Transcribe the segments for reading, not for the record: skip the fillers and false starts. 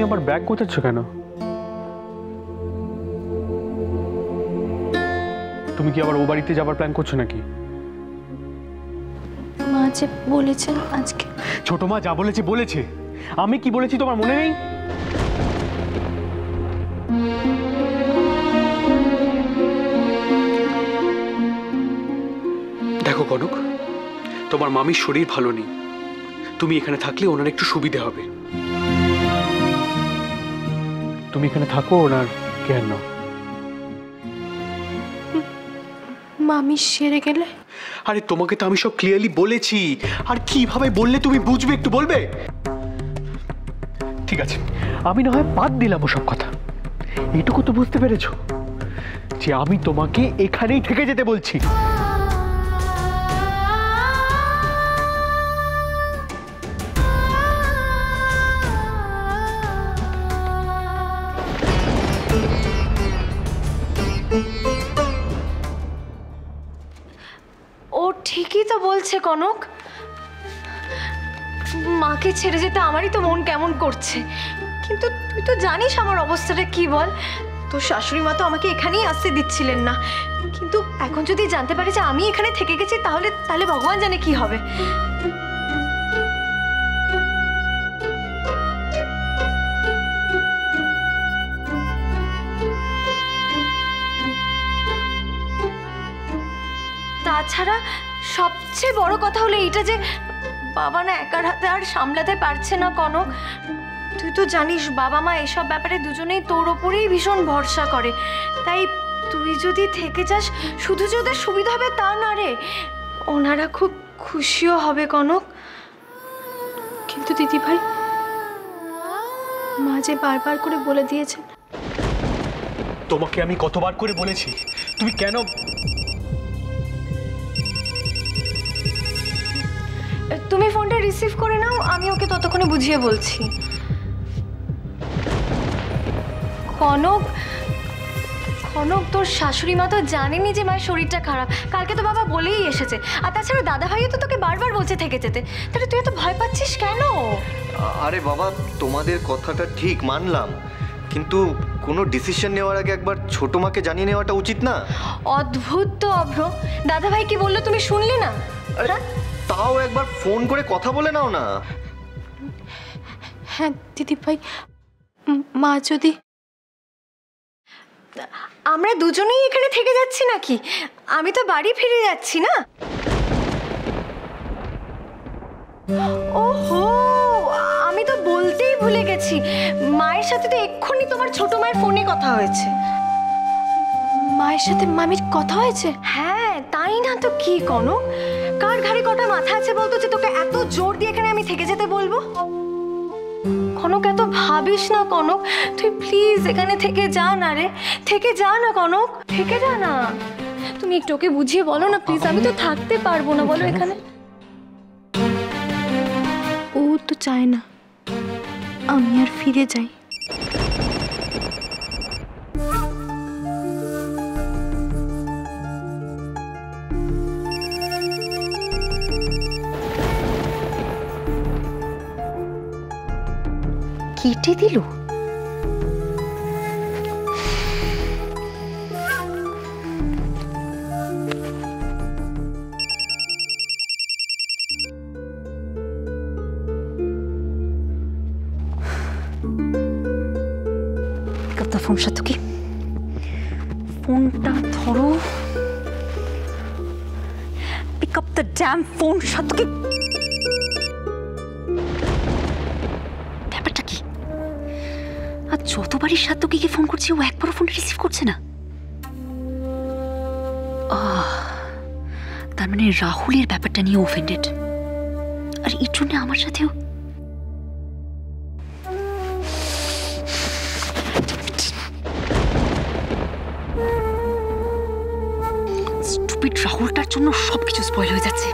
আবার ব্যাগ গোছাচ্ছ কেন? তুমি কি আবার ও বাড়িতে যাবার প্ল্যান করছো নাকি? মা যে বলেছেন আজকে। ছোট মা যা বলেছে বলেছে, আমি কি বলেছি তোমার মনে নেই? দেখো কনক, তোমার মামির শরীর ভালো নেই, তুমি এখানে থাকলে ওনার একটু সুবিধে হবে। তুমি এখানে থাকো, ওনার কেয়ার নাও। মামি সেরে গেলে? আরে তোমাকে তো আমি সব ক্লিয়ারলি বলেছি, আর কিভাবে বললে তুমি বুঝবে, একটু বলবে? ঠিক আছে, আমি না হয় বাদ দিলাম ওসব কথা, এইটুকু তো বুঝতে পেরেছো যে আমি তোমাকে এখানেই থেকে যেতে বলছি। ও ঠিকই তো বলছে কনক, মাকে ছেড়ে যেতে আমারই তো মন কেমন করছে, কিন্তু তুই তো জানিস আমার অবস্থাটা কি বল। তোর শাশুড়ি মা তো আমাকে এখানেই আসতে দিচ্ছিলেন না, কিন্তু এখন যদি জানতে পারি যে আমি এখানে থেকে গেছি তাহলে তাহলে ভগবান জানে কি হবে। তাছাড়া সবচেয়ে বড় কথা হলো এইটা যে বাবা না একার হাতে আর সামলাতে পারছে না কনক। তুই তো জানিস বাবা মা এসব ব্যাপারে দুজনেই তোর ওপরেই ভীষণ ভরসা করে, তাই তুই যদি থেকে যাস শুধু যে ওদের সুবিধা হবে তা না রে, ওনারা খুব খুশিও হবে কনক। কিন্তু দিদি ভাই, মা যে বারবার করে বলে দিয়েছেন। তোমাকে আমি কতবার করে বলেছি, তুমি কেন? তুমি ফোনটা রিসিভ করে নাও, আমি ওকে ততক্ষণে বুঝিয়ে বলছি। কনক, কনক তোর শাশুড়ি মা তো জানেনি যে মায়ের শরীরটা খারাপ, কালকে তো বাবা বলেই এসেছে, আর তাছাড়া দাদা ভাইও তো তোকে বারবার বলছে থেকে যেতে, তাহলে তুই এত ভয় পাচ্ছিস কেন? আরে বাবা, তোমাদের কথাটা ঠিক মানলাম, কিন্তু কোনো ডিসিশন নেওয়ার আগে একবার ছোট মাকে জানিয়ে নেওয়াটা উচিত না? অদ্ভুত তো অভ্র, দাদা ভাই কি বললো তুমি শুনলে না? তাও একবার ফোন করে কথা বলে নাও না। হ্যাঁ দিদি ভাই, মা যদি আমরা দুজনেই এখানে থেকে যাচ্ছি নাকি? আমি তো বাড়ি ফিরে যাচ্ছি না। ওহো, আমি তো বলতেই ভুলে গেছি, মায়ের সাথে তো এক্ষুনি তোমার ছোট মায়ের ফোনে কথা হয়েছে। মায়ের সাথে মামির কথা হয়েছে? হ্যাঁ, তাই না তো কি কনক, কার ঘাড়ে কটা মাথা আছে বলতো যে তোকে এত জোর দিয়ে এখানে আমি থেকে যেতে বলবো? কনক এত ভাবিস না কনক, তুই প্লিজ এখানে থেকে যা না রে, থেকে যা না কনক, থেকে যা না। তুমি একটু ওকে বুঝিয়ে বলো না প্লিজ, আমি তো থাকতে পারবো না বলো এখানে। ও তো চায় না আমি আর ফিরে যাই। কেটে দিল? ফোন সাতকি, ফোনটা ধরো, pick up the damn phone Satki. ব্যাপারটা কি? আর যতবারই সাতকিকে ফোন করছি ও একবারও ফোন রিসিভ করছে না। তার মানে রাহুলের ব্যাপারটা নিয়ে অফেন্ডেড, আর এর জন্য আমার সাথেও। স্টুপিড রাহুলটার জন্য সবকিছু স্পয়েল হয়ে যাচ্ছে।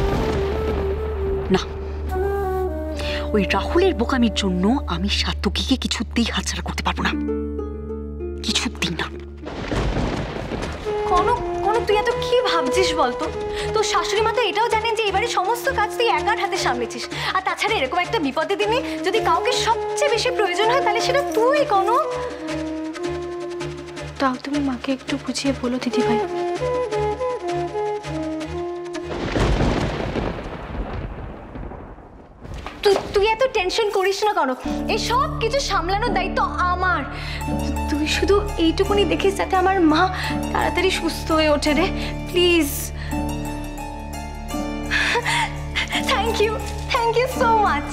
না, ওই রাহুলের বোকামির জন্য আমি সাতকিকে কিছুতেই হাতছাড়া করতে পারবো না, কিছুতেই না। কনক, কনক তুই এত কি ভাবছিস বলতো? তোর শাশুড়ি মা তো এটাও জানেন যে এবারে সমস্ত কাজ তুই একার হাতে সামলেছিস। আর তাছাড়া এরকম একটা বিপদের দিনে যদি কাউকে সবচেয়ে বেশি প্রয়োজন হয় তাহলে সেটা তুই কনক। তাও তুমি মাকে একটু বুঝিয়ে বলো দিদি ভাই। তুই এত টেনশন করিস না কনক, এই সব কিছু সামলানোর দায়িত্ব আমার। তুই শুধু এইটুকুনি দেখিস যাতে আমার মা তাড়াতাড়ি সুস্থ হয়ে ওঠে রে, please. Thank you so much.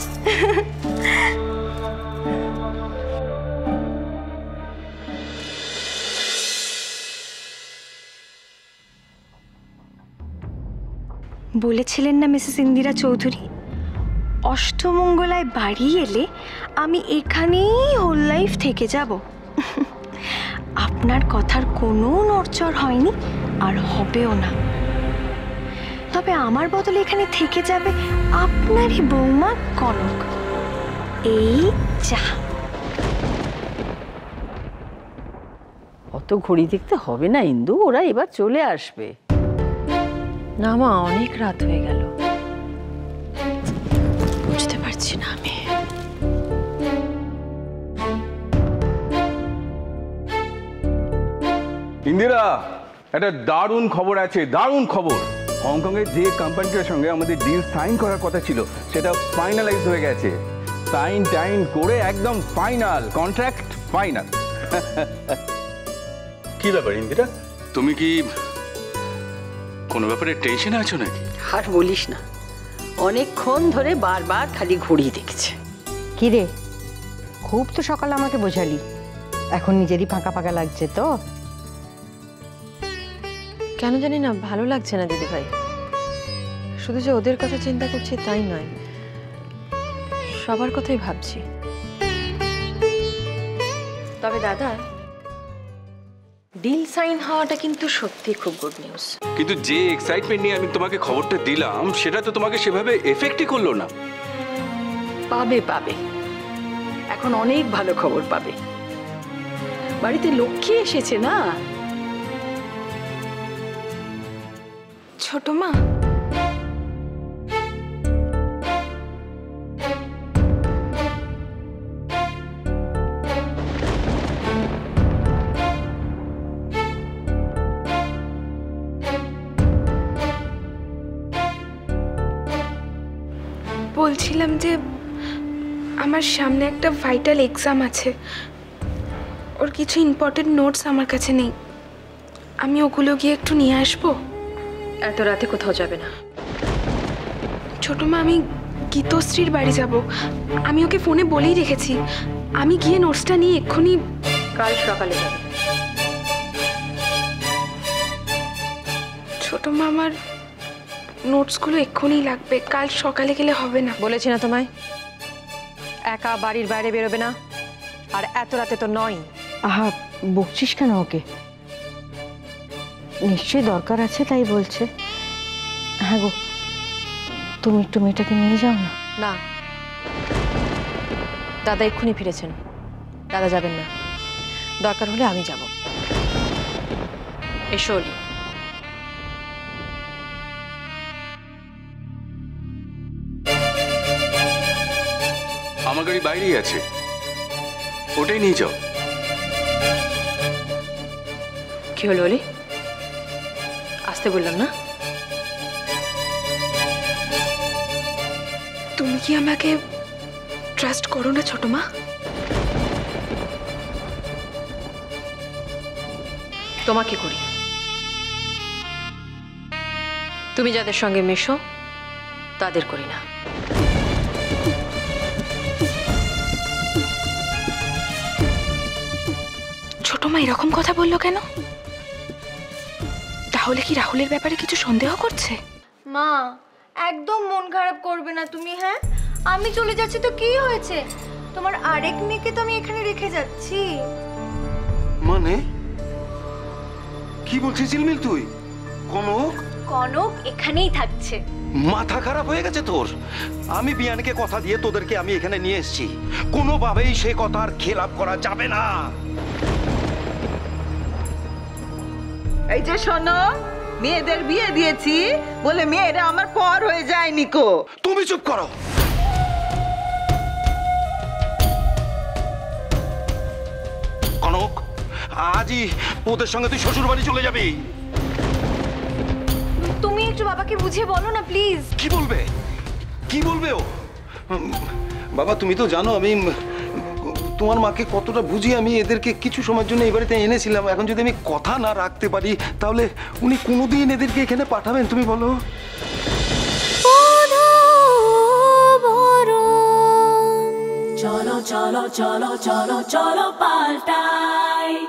বলেছিলেন না মিসেস ইন্দিরা চৌধুরী, অষ্টমঙ্গলায় বাড়ি এলে আমি এখানেই হোল লাইফ থেকে যাব। আপনার কথার কোনো নড়চড় হয়নি আর হবেও না। তবে আমার বদলে এখানে থেকে যাবে আপনারই বৌমা কনক। এই যা। অত ঘড়ি দেখতে হবে না ইন্দু, ওরা এবার চলে আসবে। না মা, অনেক রাত হয়ে গেল। বুঝতে পারছি না আমি। ইন্দিরা, একটা দারুণ খবর আছে, দারুণ খবর। হংকংয়ের যে কোম্পানিটার সঙ্গে আমাদের ডিল সাইন করার কথা ছিল সেটা ফাইনালাইজ হয়ে গেছে। সাইন টাইন করে একদম ফাইনাল, কন্ট্রাক্ট ফাইনাল। কি ব্যাপার ইন্দিরা, তুমি কি কোনো ব্যাপারে টেনশনে আছো নাকি? আর বলিস না, অনেকক্ষণ ধরে বারবার খালি ঘড়ি দেখছে। কি রে, খুব তো সকালে আমাকে বোঝালি, এখন নিজেরই ফাঁকা ফাঁকা লাগছে তো? কেন জানি না ভালো লাগছে না দিদি ভাই। শুধু যে ওদের কথা চিন্তা করছি তাই নয়, সবার কথাই ভাবছি। তবে দাদা, ডিল সাইন হওয়াটা কিন্তু সত্যি খুব গুড নিউজ। কিন্তু যে এক্সাইটমেন্ট নিয়ে আমি তোমাকে খবরটা দিলাম সেটা তো তোমাকে সেভাবে এফেক্টই করলো না। পাবে পাবে, এখন অনেক ভালো খবর পাবে। বাড়িতে লক্ষ্মী এসেছে না। ছোট মা, বলছিলাম যে আমার সামনে একটা ভাইটাল এক্সাম আছে, ওর কিছু ইম্পর্টেন্ট নোটস আমার কাছে নেই, আমি ওগুলো গিয়ে একটু নিয়ে আসবো। এত রাতে কোথাও যাবে না। ছোট মা, আমি গীতশ্রীর বাড়ি যাব, আমি ওকে ফোনে বলেই রেখেছি। আমি গিয়ে নোটসটা নিয়ে এক্ষুনি। কাল সকালে যাবে। ছোট মা, আমার নোটসগুলো এক্ষুনি লাগবে, কাল সকালে গেলে হবে না। বলেছি না তোমায়, একা বাড়ির বাইরে বেরোবে না, আর এত রাতে তো নয়। আহা, বকছিস কেন ওকে? নিশ্চয়ই দরকার আছে তাই বলছে। হ্যাঁ গো, তুমি একটু মেয়েটাকে নিয়ে যাও না। না, দাদা এক্ষুনি ফিরেছেন, দাদা যাবেন না। দরকার হলে আমি যাব। এসো অলি। আমার গাড়ি বাইরেই আছে, ওটাই নিয়ে যাও। কি হলো অলি? আসতে বললাম না? তুমি কি আমাকে ট্রাস্ট করো না ছোট মা? তোমাকে করি। তুমি যাদের সঙ্গে মেশো তাদের করি না। ছোট মা এরকম কথা বললো কেন? তাহলে কি রাহুলের ব্যাপারে কিছু সন্দেহ করছে? মা একদম মন খারাপ করবে না তুমি। হ্যাঁ, আমি চলে যাচ্ছি তো কি হয়েছে? তোমার আরেক মেয়েকে তো আমি এখানে রেখে যাচ্ছি। মানে কি বলছিস ঝিলমিল তুই? কনক কনক এখানেই থাকছে। মাথা খারাপ হয়ে গেছে তোর? আমি বিয়ানকে কথা দিয়ে তোদেরকে আমি এখানে নিয়ে এসেছি, কোনোভাবেই সে কথার খেলাপ করা যাবে না। এই যে শোনো, মেয়েদের বিয়ে দিয়েছি বলে মেয়েরা আমার পর হয়ে যায়নি কো। তুমি চুপ করো। কনক, আজই ওদের সঙ্গে তুই শ্বশুর বাড়ি চলে যাবি। তুমি একটু বাবাকে বুঝিয়ে বলো না প্লিজ। কি বলবে? কি বলবে ও? বাবা তুমি তো জানো আমি তোমার মাকে কতটা বুঝিয়ে আমি এদেরকে কিছু সময়ের জন্য এই বাড়িতে এনেছিলাম। এখন যদি আমি কথা না রাখতে পারি তাহলে উনি কোনোদিন এদেরকে এখানে পাঠাবেন তুমি বলো? চলো চলো চলো চলো চলো পাল্টাই।